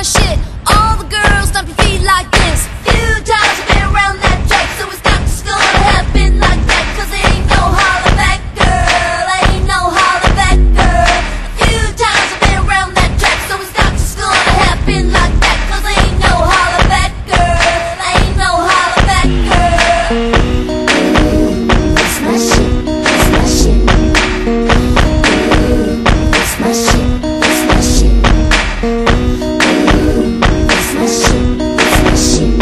my shit. All the girls stomp your feet like this. Few times I've been around that track, so it's not just gonna happen like that. Cause there ain't no holler back, girl. Ain't no holler back, girl. A few times I've been around that track, so it's not just gonna happen like that. Cause there ain't no holler back, girl. Ain't no holler back, girl. That's my shit, that's my shit. That's my shit, that's my shit. That's my shit, that's my shit.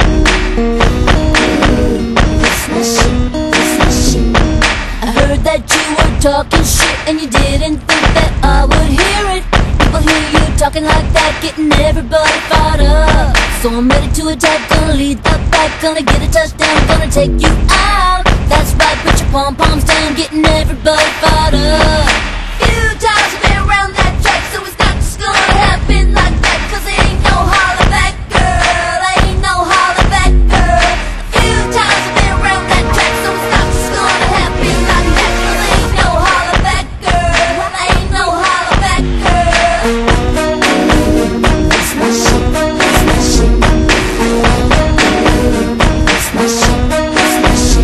That's my shit, that's my shit. I heard that you were talking shit and you didn't think that I would hear it. People hear you talking like that, getting everybody fired up. So I'm ready to attack, gonna lead the pack, gonna get a touchdown, gonna take you out. That's right, put your pom-poms down, getting everybody fired up. Few times I've been around that track, so it's not just gonna happen like that. Cause there ain't no holler back, girl. Ain't no holler back, girl. A few times I've been around that track, so it's not just gonna happen like that. Cause there ain't no holler back, girl. Ain't no holler back, girl. That's my shit, that's my shit. That's my shit, that's my shit.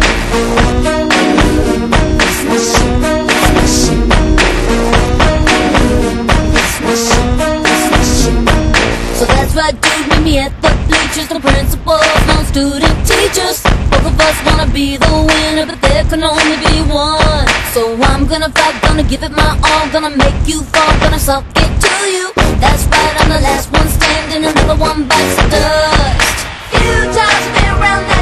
That's my shit, that's my shit. That's my shit, that's my shit. So that's right, dude, meet me at the bleachers. No principals, no student teachers. Both of us wanna be the winner, but there can only be one. So I'm gonna fight, gonna give it my all, gonna make you fall, gonna suck it to you. That's right, I'm the last one standing, another one bites the dust. Few times I've been around that